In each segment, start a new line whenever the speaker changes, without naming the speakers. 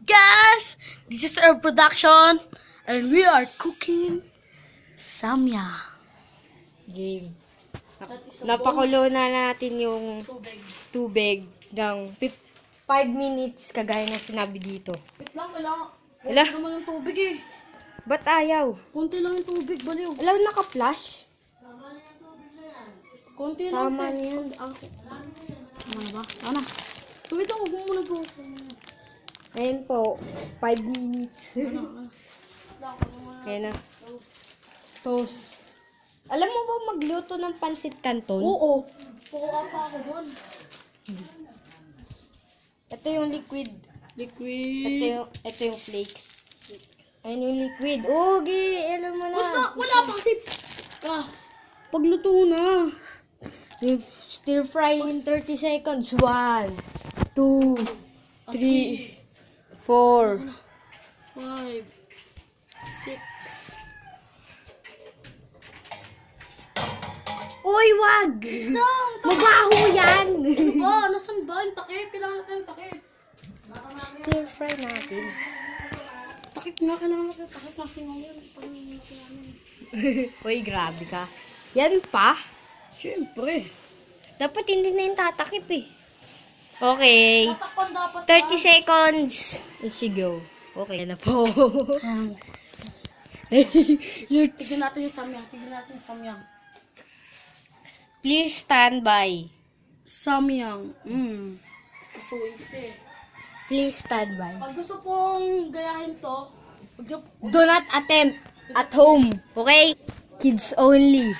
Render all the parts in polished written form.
guys? This is our production and we are cooking samya.
Game. Napakulo na natin yung tubig ng 5 minutes kagaya na sinabi dito.
Wait lang, kailangan.
Wala.
Konti naman yung tubig eh.
Ba't ayaw?
Konti lang yung tubig, baliw.
Alaw naka-flash?
Konti lang.
Tama niyan.
Tama na ba? Tama na. Wait lang, huwag mo muna po.
Ayun po, 5 minutes. Ayan na. Sauce. Alam mo ba magluto ng pansit canton?
Oo. Pukuha pa ako doon.
Ito yung liquid. Ito yung flakes. Ayun yung liquid. Okay, alam mo na.
Wala pa kasi. Pagluto na.
Stir fry in 30 seconds. 1, 2, 3, 4,
5, 6.
Uy, wag! Mabaho yan!
Nasaan ba? Yung takip. Kailangan natin yung takip.
Stir fry natin.
Takip nga. Kailangan natin yung takip. Kasi ngayon.
Uy, grabe ka. Yan pa?
Siyempre.
Dapat hindi na yung tatakip eh. Okay.
Tatakpan dapat
30 seconds. Let's go. Okay na po.
Tignan natin yung samyang.
Please stand by.
Samyang. Pasuin ko eh.
Please stand by.
Pag gusto pong gayahin to,
Do not attempt at home. Okay? Kids only.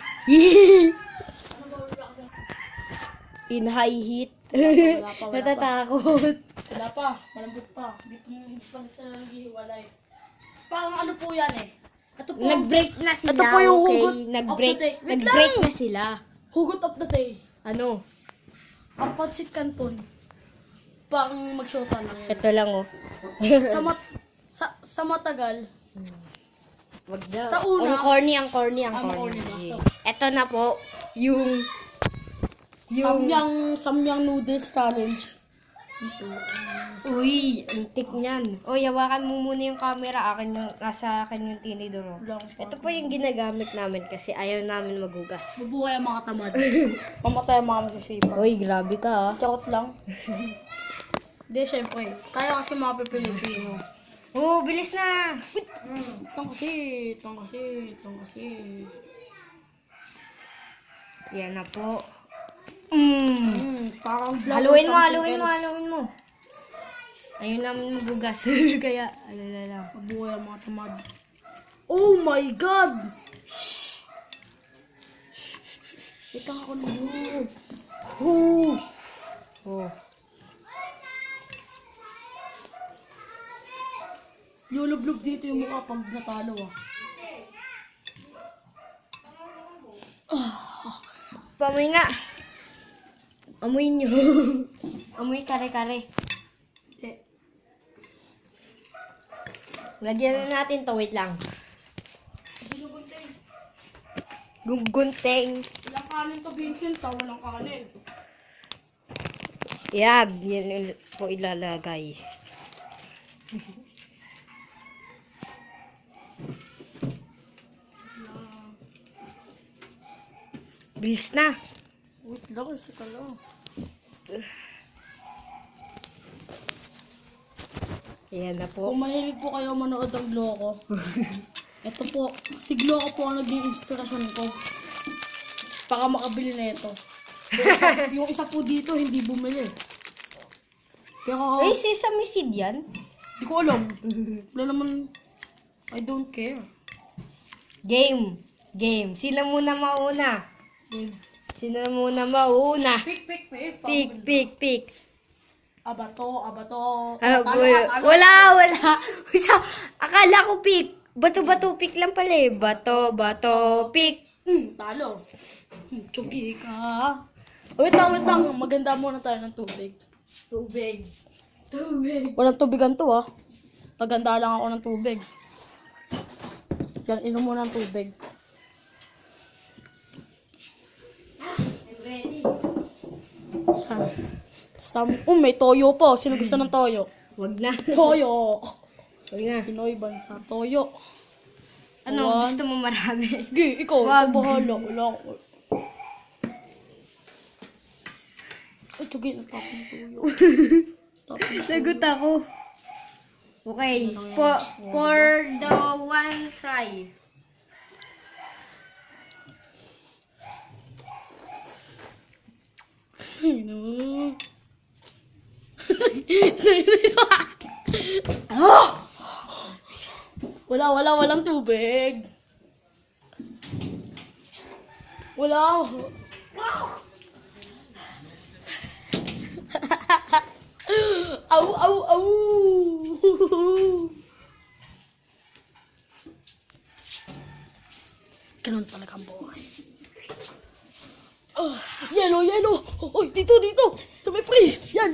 In high heat.
Wala pa.
Natatakot.
Wala pa. Malambot pa. Dito mo pa sila naghihiwalay. Parang ano po yan eh. Ito po.
Nag-break na sila.
Ito po yung
okay?
hugot
Nag-break.
of the day. Wait
Nag-break
lang!
na sila.
Hugot of the day.
Ano?
Ang pansit canton. Pang magsyota lang yan.
Ito lang oh.
sa matagal.
Wag daw.
Sa una.
Ang corny.
Ang corny ba? So,
Ito na po. Yung
Samyang noodles challenge.
Uy, antik niyan. Uy, hawakan mo muna yung camera. Nasa akin yung tinidor. Ito po yung ginagamit namin kasi ayaw namin magugas.
Mabuhay ang mga tamad. Mamatay ang mga masisipa.
Uy, grabe ka ah.
Charot lang. Hindi, syempre. Tayo kasi mga Pilipino.
Oo, bilis na.
Itong kasi.
Yan na po.
Parang
Haluin mo. Ayun namin magugas. Kaya, alala.
Mabuhay ang mga tamad. Oh my God! Ito ako naman.
Oh.
Lulublog dito yung mukha pag natalo
Pamoy nga. Amoy nyo. Amoy kare-kare. Lagyan na natin to. Wait lang. Gugunteng.
Ilang kanin to, Vincent? Walang kanin.
Yan. Yan po ilalagay. Bilis na.
Wait lang, isa ka lang.
Ayan na po.
Kung mahilig po kayo manood ng Gloco, ito po, si Gloco po ang naging inspirasyon ko. Baka makabili na ito. Yung isa po dito, hindi bumili. Pero,
Eh, sesame seed yan?
di ko alam. Wala naman, I don't care.
Game. Sila muna mauna. Sino na muna mauna? Pick.
Abato.
Wala. Akala ko pick. Bato, pick lang pala eh. Bato, pick.
Talo. Chugi ka. Wait lang. Maganda muna tayo ng tubig.
Tubig.
Walang tubigan to Maganda lang ako ng tubig. Yan, inom muna ng tubig.
Ready.
May toyo po. Sino gusto ng toyo?
Wag na.
Toyo.
Wag na.
Pinoy bansa. Toyo.
Ano, gusto mo marami?
Sige, ikaw.
Wag.
Bahala. Wala ako. Ay, sige. Natapon toyo.
Lagot ako. Okay. For the one try.
Walang tubig. Wala. Au. Ganun talaga ang buhay. Yellow. Oy, dito. Sa may freeze. Yan.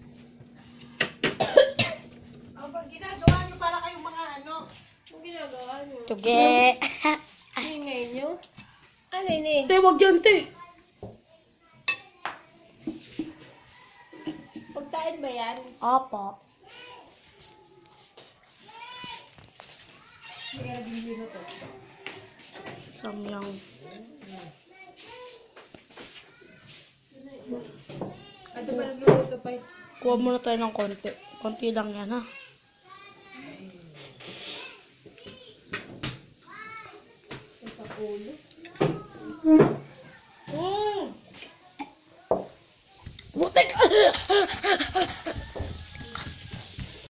Ang pag ginagawa nyo para kayong mga ano? Ang ginagawa nyo?
Tuge.
Ingay nyo? Ano ini?
Te, wag yan, te.
Pagkain ba yan?
Apa. Samyang.
Ano ba nagluluto pa?
Kuha muna tayo ng konti. Konti lang yan, ha?
Sa ulo?